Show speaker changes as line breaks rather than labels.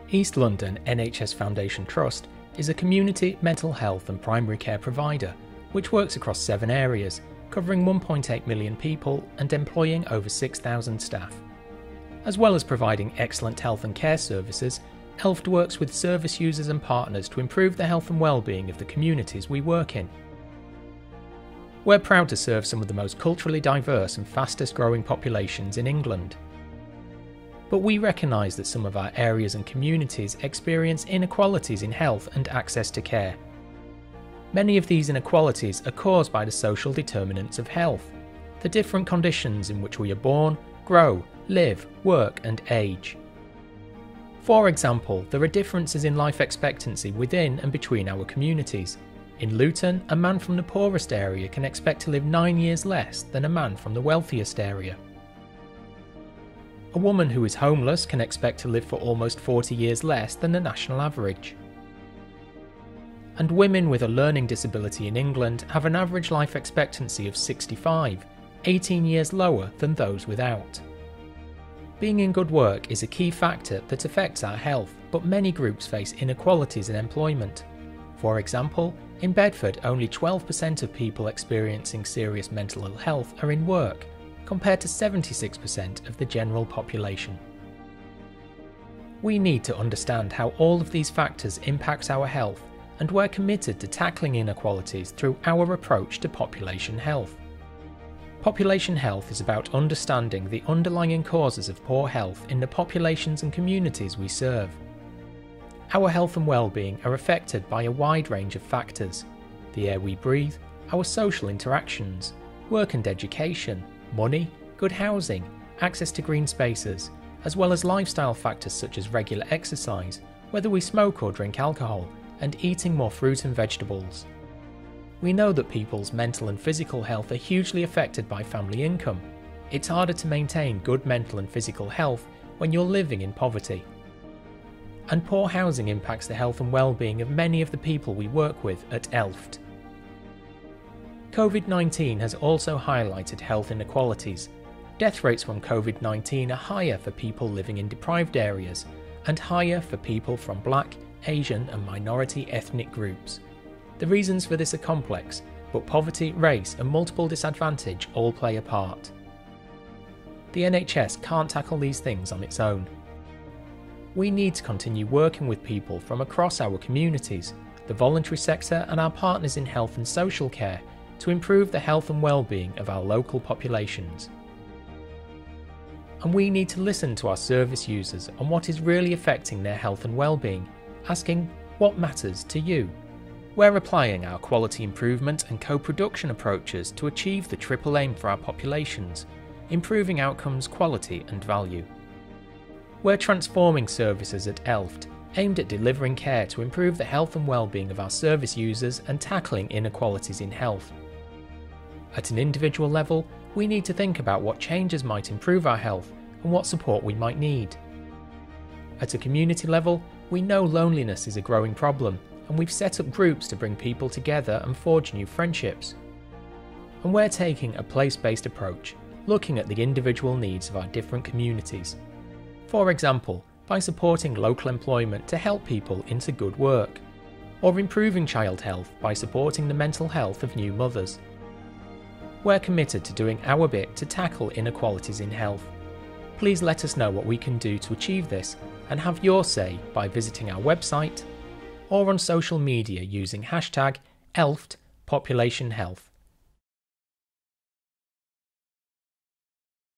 East London NHS Foundation Trust is a community mental health and primary care provider which works across 7 areas, covering 1.8 million people and employing over 6,000 staff. As well as providing excellent health and care services, ELFT works with service users and partners to improve the health and well-being of the communities we work in. We're proud to serve some of the most culturally diverse and fastest growing populations in England. But we recognise that some of our areas and communities experience inequalities in health and access to care. Many of these inequalities are caused by the social determinants of health, the different conditions in which we are born, grow, live, work and age. For example, there are differences in life expectancy within and between our communities. In Luton, a man from the poorest area can expect to live 9 years less than a man from the wealthiest area. A woman who is homeless can expect to live for almost 40 years less than the national average. And women with a learning disability in England have an average life expectancy of 65, 18 years lower than those without. Being in good work is a key factor that affects our health, but many groups face inequalities in employment. For example, in Bedford, only 12% of people experiencing serious mental ill health are in work, compared to 76% of the general population. We need to understand how all of these factors impact our health, and we're committed to tackling inequalities through our approach to population health. Population health is about understanding the underlying causes of poor health in the populations and communities we serve. Our health and well-being are affected by a wide range of factors: the air we breathe, our social interactions, work and education, money, good housing, access to green spaces, as well as lifestyle factors such as regular exercise, whether we smoke or drink alcohol, and eating more fruit and vegetables. We know that people's mental and physical health are hugely affected by family income. It's harder to maintain good mental and physical health when you're living in poverty. And poor housing impacts the health and well-being of many of the people we work with at ELFT. COVID-19 has also highlighted health inequalities. Death rates from COVID-19 are higher for people living in deprived areas and higher for people from Black, Asian and minority ethnic groups. The reasons for this are complex, but poverty, race and multiple disadvantage all play a part. The NHS can't tackle these things on its own. We need to continue working with people from across our communities, the voluntary sector and our partners in health and social care to improve the health and well-being of our local populations. And we need to listen to our service users on what is really affecting their health and well-being, asking what matters to you. We're applying our quality improvement and co-production approaches to achieve the triple aim for our populations, improving outcomes, quality and value. We're transforming services at ELFT, aimed at delivering care to improve the health and well-being of our service users and tackling inequalities in health. At an individual level, we need to think about what changes might improve our health and what support we might need. At a community level, we know loneliness is a growing problem, and we've set up groups to bring people together and forge new friendships. And we're taking a place-based approach, looking at the individual needs of our different communities. For example, by supporting local employment to help people into good work, or improving child health by supporting the mental health of new mothers. We're committed to doing our bit to tackle inequalities in health. Please let us know what we can do to achieve this and have your say by visiting our website or on social media using #ELFTPopulationHealth.